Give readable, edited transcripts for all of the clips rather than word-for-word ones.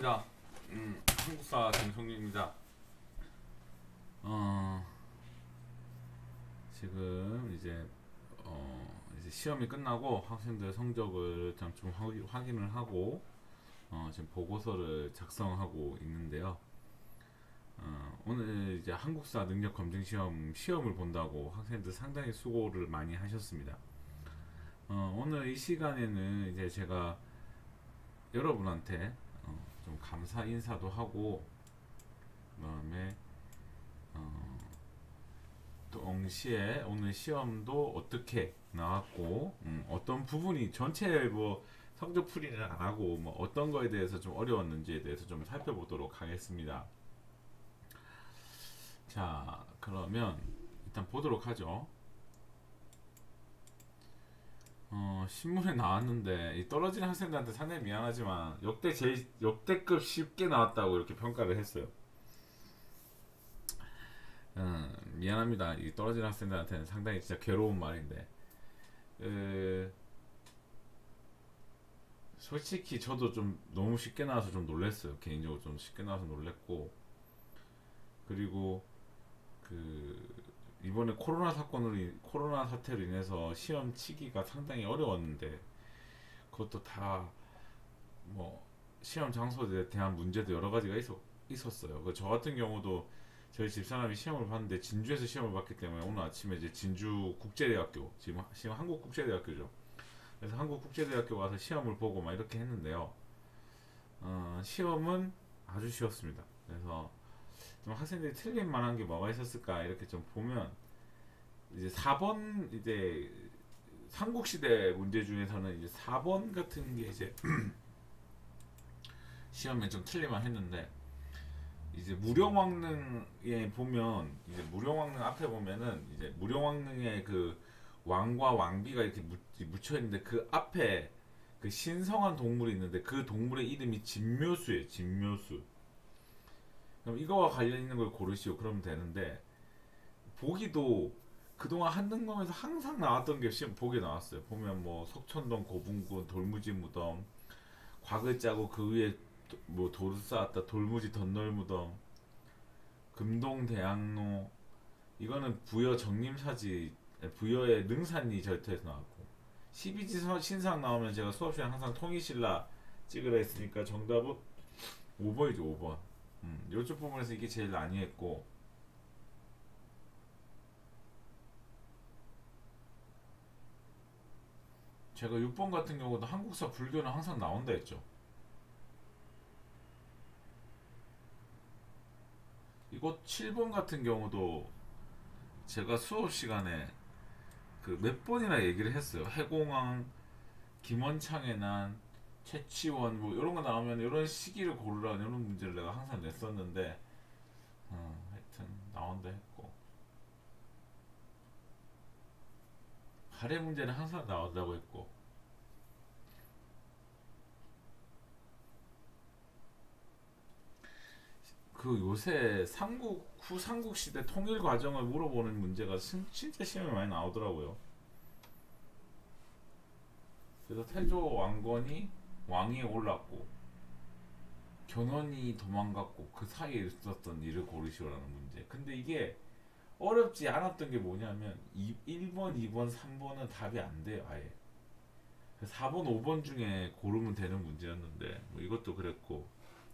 안녕하십니까. 한국사 김성윤입니다. 어, 지금 이제 시험이 끝나고 학생들 성적을 좀 확인을 하고 지금 보고서를 작성하고 있는데요. 오늘 이제 한국사 능력 검증 시험을 본다고 학생들 상당히 수고를 많이 하셨습니다. 오늘 이 시간에는 이제 제가 여러분한테 좀 감사 인사도 하고, 그다음에 동시에 오늘 시험도 어떻게 나왔고, 어떤 부분이 전체 뭐 성적풀이는 안 하고 뭐 어떤 거에 대해서 좀 어려웠는지에 대해서 좀 살펴보도록 하겠습니다. 자, 그러면 일단 보도록 하죠. 신문에 나왔는데 이 떨어지는 학생들한테 상당히 미안하지만 역대급 쉽게 나왔다고 이렇게 평가를 했어요. 미안합니다. 이 떨어지는 학생들한테는 상당히 진짜 괴로운 말인데, 솔직히 저도 좀 너무 쉽게 나와서 좀 놀랐어요. 개인적으로 좀 쉽게 나와서 놀랐고, 그리고 이번에 코로나 사태로 인해서 시험 치기가 상당히 어려웠는데, 그것도 다 뭐 시험 장소에 대한 문제도 여러 가지가 있었어요. 저 같은 경우도 저희 집사람이 시험을 봤는데 진주에서 시험을 봤기 때문에 오늘 아침에 이제 진주 국제대학교, 지금 한국국제대학교죠. 그래서 한국국제대학교 가서 시험을 보고 막 이렇게 했는데요. 시험은 아주 쉬웠습니다. 그래서 좀 학생들이 틀린 만한 게 뭐가 있었을까 이렇게 좀 보면, 이제 4번, 이제 삼국시대 문제 중에서는 이제 4번 같은 게 이제 시험에 좀 틀릴만 했는데, 이제 무령왕릉에 보면, 이제 무령왕릉 앞에 보면은 이제 무령왕릉에 그 왕과 왕비가 이렇게 묻혀 있는데, 그 앞에 그 신성한 동물이 있는데 그 동물의 이름이 진묘수예요. 진묘수. 그럼 이거와 관련 있는 걸 고르시오. 그러면 되는데, 보기도 그동안 한능검에서 항상 나왔던 게 시험 보기에 나왔어요. 보면 뭐 석천동 고분군 돌무지 무덤, 곽을 짜고 그 위에 뭐 돌을 쌓았다 돌무지 덧널무덤, 금동 대학로, 이거는 부여 정림사지, 부여의 능산리 절터에서 나왔고, 12지 신상 나오면 제가 수업 시간에 항상 통일신라 찍으라 했으니까 정답은 5번이죠. 5번. 요쪽 부분에서 이게 제일 많이 했고, 제가 6번 같은 경우도 한국사 불교는 항상 나온다 했죠. 이거 7번 같은 경우도 제가 수업 시간에 그 몇 번이나 얘기를 했어요. 해공왕, 김원창의 난, 최치원 뭐 이런 거 나오면 이런 시기를 고르라는 이런 문제를 내가 항상 냈었는데, 하여튼 나온다 했고, 발해 문제는 항상 나온다고 했고, 그 요새 삼국 시대 통일 과정을 물어보는 문제가 진짜 시험에 많이 나오더라고요. 그래서 태조 왕건이 왕위에 올랐고 견훤이 도망갔고 그 사이에 있었던 일을 고르시오라는 문제. 근데 이게 어렵지 않았던 게 뭐냐면 1번, 2번, 3번은 답이 안 돼요, 아예. 4번, 5번 중에 고르면 되는 문제였는데 뭐 이것도 그랬고,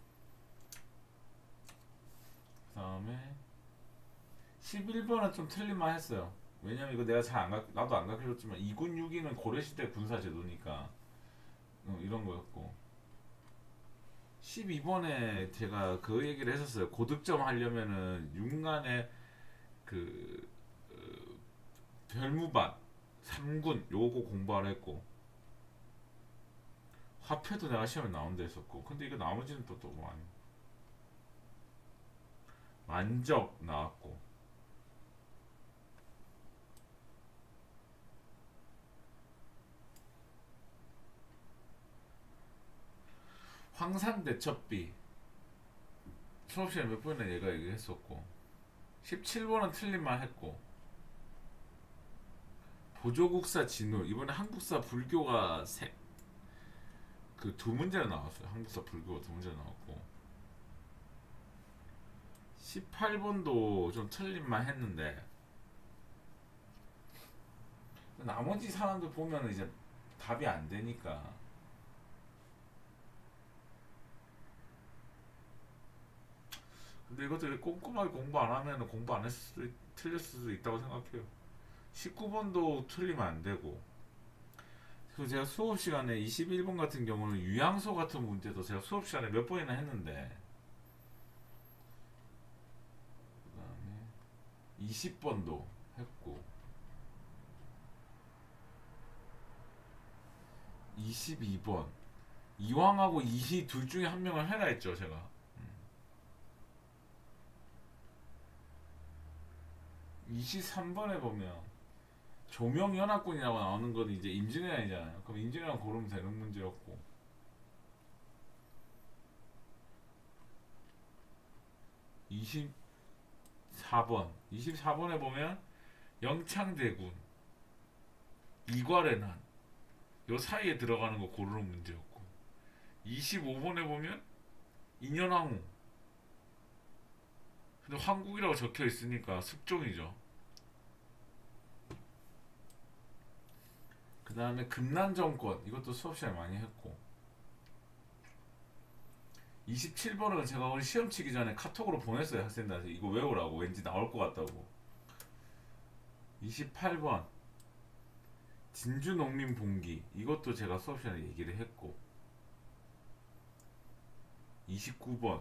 그 다음에 11번은 좀 틀릴만 했어요. 왜냐면 이거 내가 나도 안 가르쳐줬지만 2군 6위는 고려시대 군사제도니까 이런 거였고, 12번에 제가 그 얘기를 했었어요. 고득점 하려면은 6간의 그 별무반 3군 요거 공부하라 했고, 화폐도 내가 시험에 나온다 했었고, 근데 이거 나머지는 또 많이 만적 나왔고, 황산대첩비 수업시간에 몇 번이나 얘가 얘기했었고, 17번은 틀린말 했고, 보조국사 진우 이번에 한국사 불교가 그 두 문제나 나왔어요. 한국사 불교 두 문제 나왔고 18번도 좀 틀린만 했는데 나머지 사람들 보면 이제 답이 안 되니까 근데 이것도 꼼꼼하게 공부 안 하면 공부 안 했을 수도 틀렸을 수도 있다고 생각해요. 19번도 틀리면 안 되고 그리고 제가 수업 시간에 21번 같은 경우는 유양소 같은 문제도 제가 수업 시간에 몇 번이나 했는데 그 다음에 20번도 했고 22번 이왕하고 이희 둘 중에 한 명을 해라 했죠 제가. 23번에 보면 조명연합군이라고 나오는 건 이제 임진왜란이잖아요. 그럼 임진왜란 고르면 되는 문제였고 24번에 보면 영창대군 이괄의 난 요 사이에 들어가는 거 고르는 문제였고 25번에 보면 인현왕후 근데 황국이라고 적혀 있으니까 숙종이죠. 그 다음에 금난정권 이것도 수업 시간에 많이 했고 27번은 제가 오늘 시험 치기 전에 카톡으로 보냈어요. 학생들한테 이거 외우라고 왠지 나올 것 같다고. 28번 진주농민봉기 이것도 제가 수업 시간에 얘기를 했고 29번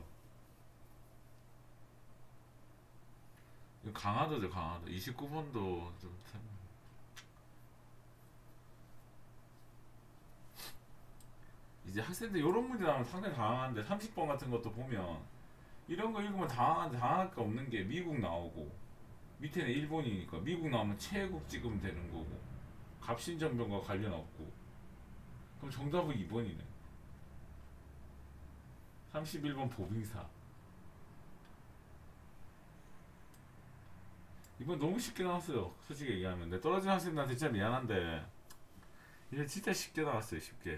강화도죠. 강화도 29번도 좀 이제 학생들 이런 문제 나오면 상당히 당황한데 30번 같은 것도 보면 이런 거 읽으면 당황할 게 없는 게 미국 나오고 밑에는 일본이니까 미국 나오면 최애국 찍으면 되는 거고 갑신전병과 관련 없고 그럼 정답은 2번이네. 31번 보빙사 이번 너무 쉽게 나왔어요. 솔직히 얘기하면 내 떨어진 학생들한테 진짜 미안한데 이거 진짜 쉽게 나왔어요. 쉽게.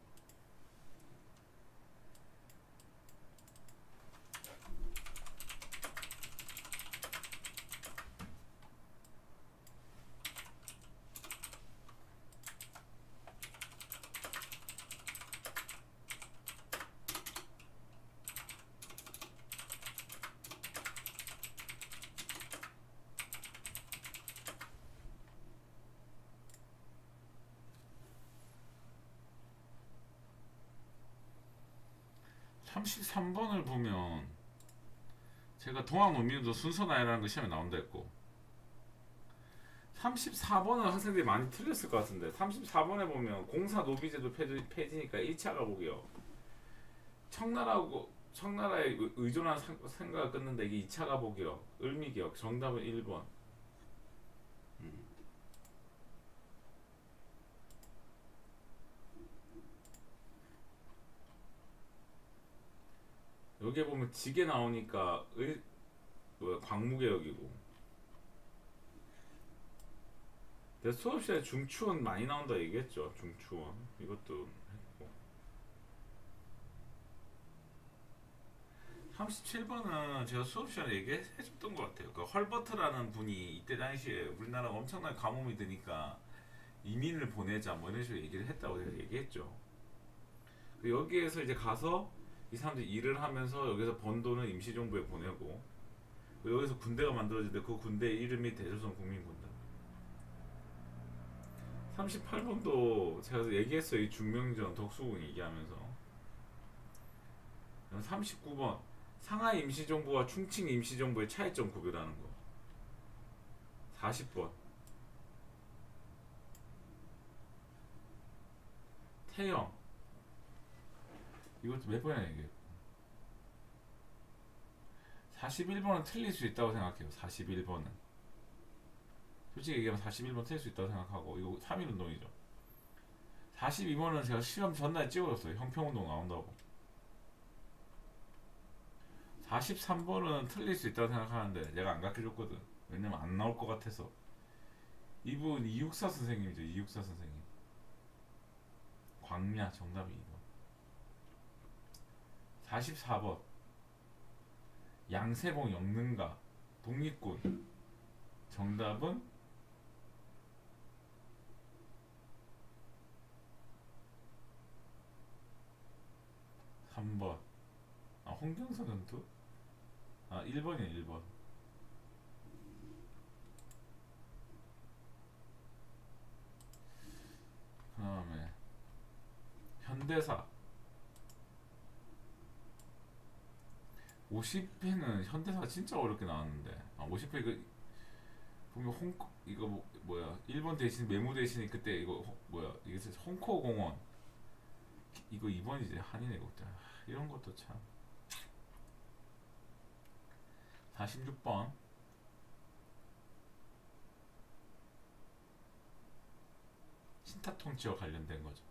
33번을 보면 제가 동학논민도 순서 나열하는 거 시험에 나온다 했고 34번은 학생들이 많이 틀렸을 것 같은데 34번에 보면 공사노비제도 폐지니까 1차 가보기요. 청나라에 의존한 생각을 끊는데 이게 2차 가보기요. 을미기역 정답은 1번. 여기에 보면 지게 나오니까 광무개혁이고 내가 수업시간에 중추원 많이 나온다 얘기했죠. 중추원 이것도 했고 37번은 제가 수업시간에 얘기해줬던 것 같아요. 그 헐버트라는 분이 이때 당시에 우리나라가 엄청나게 가뭄이 드니까 이민을 보내자 뭐 이런 식으로 얘기를 했다고 제가 얘기했죠. 여기에서 이제 가서 이 사람들이 일을 하면서 여기서 번 돈은 임시정부에 보내고 여기서 군대가 만들어지는데 그 군대 이름이 대조선 국민군단. 38번도 제가 얘기했어요. 이 중명전 덕수궁 얘기하면서. 39번 상하이 임시정부와 충칭 임시정부의 차이점 구별하는 거. 40번 태영 이것도 몇 번이나 얘기해요. 41번은 틀릴 수 있다고 생각해요. 41번은 솔직히 얘기하면 41번 틀릴 수 있다고 생각하고 이거 3.1운동이죠. 42번은 제가 시험 전날 찍어줬어요. 형평운동 나온다고. 43번은 틀릴 수 있다고 생각하는데 내가 안 가르쳐줬거든. 왜냐면 안 나올 것 같아서. 이분 이육사 선생님이죠. 이육사 선생님. 광야 정답이 2번. 44번 양세봉 영능가 독립군. 정답은 3번. 아, 홍경서 전투? 아, 1번이야, 1번. 그 다음에 현대사. 50회는 현대사 진짜 어렵게 나왔는데. 아, 50회 이거 보면 이거 뭐야, 일본 대신 메모 대신에 그때 이거 뭐야, 이게 홍코 공원. 이거 2번이지, 한인애국자. 이런 것도 참. 46번 신타통치와 관련된 거죠.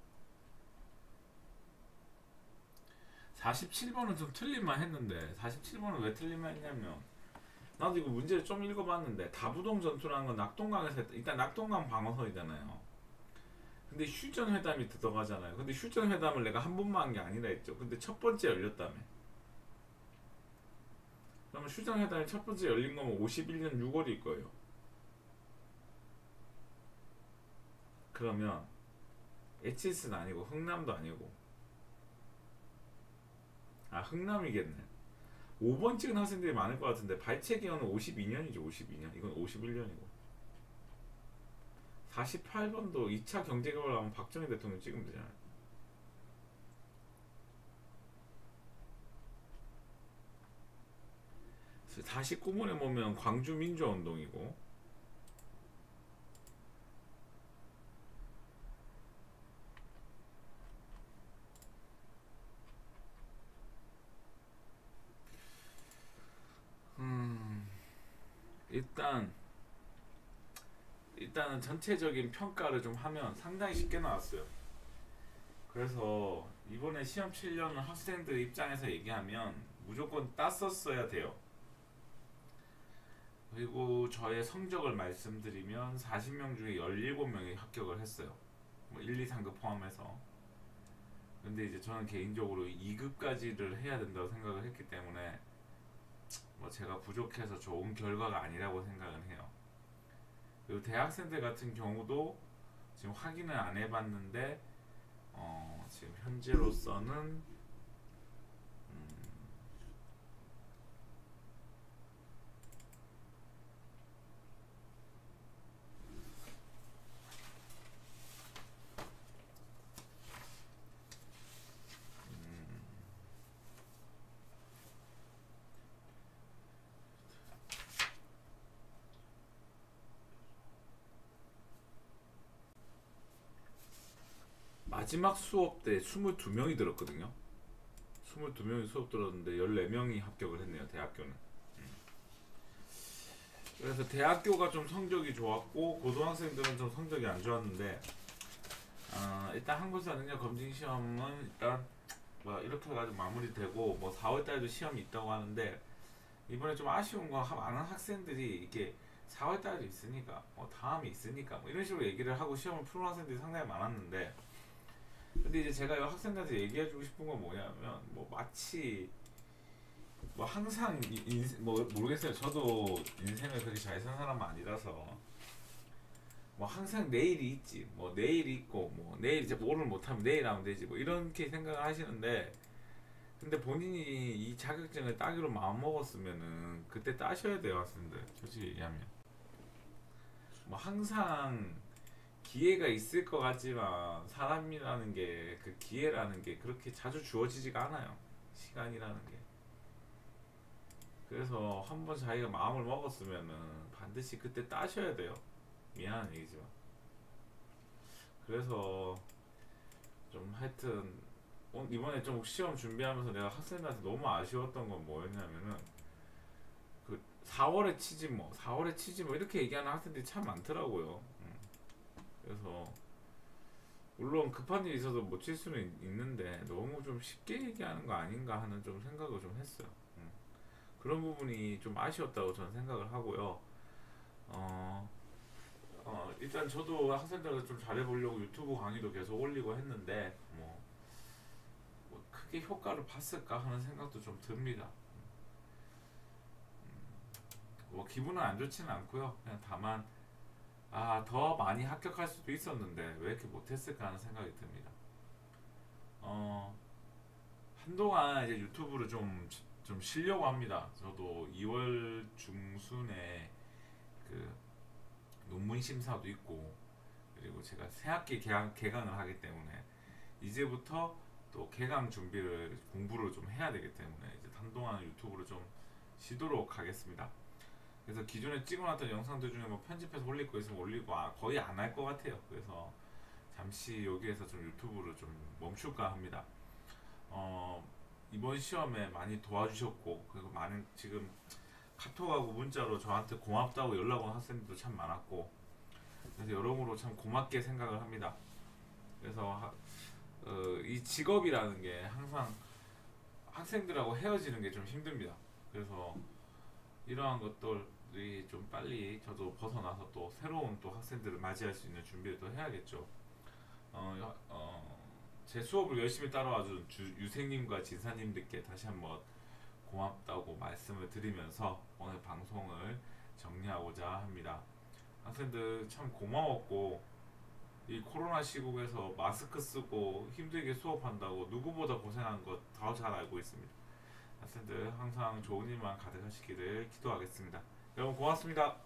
47번은 좀 틀릴만 했는데, 47번은 왜 틀릴만 했냐면, 나도 이거 문제를 좀 읽어봤는데, 다부동 전투라는 건 낙동강에서 일단 낙동강 방어선이잖아요. 근데 휴전회담이 들어가잖아요. 근데 휴전회담을 내가 한 번만 한 게 아니라 했죠. 근데 첫 번째 열렸다며. 그러면 휴전회담이 첫 번째 열린 거면 51년 6월일 거예요. 그러면 에치스는 아니고 흥남도 아니고, 아, 흥남이겠네. 5번 찍은 학생들이 많을 것 같은데 발췌기원은 52년이죠. 52년. 이건 51년이고. 48번도 2차 경제개발 하면 박정희 대통령 찍으면 되잖아요. 49번에 보면 광주 민주화운동이고, 일단은 전체적인 평가를 좀 하면 상당히 쉽게 나왔어요. 그래서 이번에 시험 치려는 학생들 입장에서 얘기하면 무조건 땄었어야 돼요. 그리고 저의 성적을 말씀드리면 40명 중에 17명이 합격을 했어요. 뭐 1, 2, 3급 포함해서. 근데 이제 저는 개인적으로 2급까지를 해야 된다고 생각을 했기 때문에 뭐 제가 부족해서 좋은 결과가 아니라고 생각은 해요. 그리고 대학생들 같은 경우도 지금 확인을 안 해봤는데, 지금 현재로서는 마지막 수업 때 22명이 들었거든요. 22명이 수업 들었는데 14명이 합격을 했네요. 대학교는. 그래서 대학교가 좀 성적이 좋았고 고등학생들은 좀 성적이 안 좋았는데, 일단 한국사 능력 검증 시험은 일단 뭐 이렇게 해가지고 마무리되고, 뭐 4월달에도 시험이 있다고 하는데, 이번에 좀 아쉬운 건 많은 학생들이 이게 4월달에도 있으니까, 다음이 있으니까 뭐 이런 식으로 얘기를 하고 시험을 푸는 학생들이 상당히 많았는데, 근데 이제 제가 이 학생들한테 얘기해주고 싶은 건 뭐냐면, 뭐 마치 뭐 항상 뭐 모르겠어요. 저도 인생을 그렇게 잘 사는 사람은 아니라서 뭐 항상 내일이 있지, 뭐 내일이 있고, 뭐 내일 이제 뭐를 못하면 내일 하면 되지, 뭐 이렇게 생각을 하시는데, 근데 본인이 이 자격증을 따기로 마음 먹었으면은 그때 따셔야 돼요, 학생들. 솔직히 얘기하면 뭐 항상 기회가 있을 것 같지만 사람이라는 게, 그 기회라는 게 그렇게 자주 주어지지가 않아요. 시간이라는 게. 그래서 한번 자기가 마음을 먹었으면은 반드시 그때 따셔야 돼요. 미안한 얘기지만. 그래서 좀 하여튼 이번에 좀 시험 준비하면서 내가 학생들한테 너무 아쉬웠던 건 뭐였냐면은, 그 4월에 치지 뭐 4월에 치지 뭐 이렇게 얘기하는 학생들이 참 많더라고요. 그래서 물론 급한 일이 있어서 못 칠 수는 있는데 너무 좀 쉽게 얘기하는 거 아닌가 하는 좀 생각을 좀 했어요. 그런 부분이 좀 아쉬웠다고 저는 생각을 하고요. 일단 저도 학생들한테 좀 잘해보려고 유튜브 강의도 계속 올리고 했는데, 뭐 크게 그렇게 효과를 봤을까 하는 생각도 좀 듭니다. 뭐 기분은 안 좋지는 않고요. 그냥 다만 더 많이 합격할 수도 있었는데 왜 이렇게 못했을까 하는 생각이 듭니다. 한동안 이제 유튜브를 좀 쉬려고 합니다. 저도 2월 중순에 그 논문 심사도 있고, 그리고 제가 새학기 개강을 하기 때문에 이제부터 또 개강 준비를 공부를 좀 해야 되기 때문에 이제 한동안 유튜브를 좀 쉬도록 하겠습니다. 그래서 기존에 찍어놨던 영상들 중에 뭐 편집해서 올릴 거 있으면 올리고 거의 안 할 것 같아요. 그래서 잠시 여기에서 좀 유튜브를 좀 멈출까 합니다. 이번 시험에 많이 도와주셨고, 그리고 많은 지금 카톡하고 문자로 저한테 고맙다고 연락 온 학생들도 참 많았고, 그래서 여러모로 참 고맙게 생각을 합니다. 그래서 이 직업이라는 게 항상 학생들하고 헤어지는 게 좀 힘듭니다. 그래서 이러한 것들이 좀 빨리 저도 벗어나서 또 새로운 또 학생들을 맞이할 수 있는 준비를 또 해야겠죠. 제 수업을 열심히 따라와준 유생님과 진사님들께 다시 한번 고맙다고 말씀을 드리면서 오늘 방송을 정리하고자 합니다. 학생들 참 고마웠고, 이 코로나 시국에서 마스크 쓰고 힘들게 수업한다고 누구보다 고생한 것 더 잘 알고 있습니다. 학생들 항상 좋은 일만 가득하시기를 기도하겠습니다. 여러분 고맙습니다.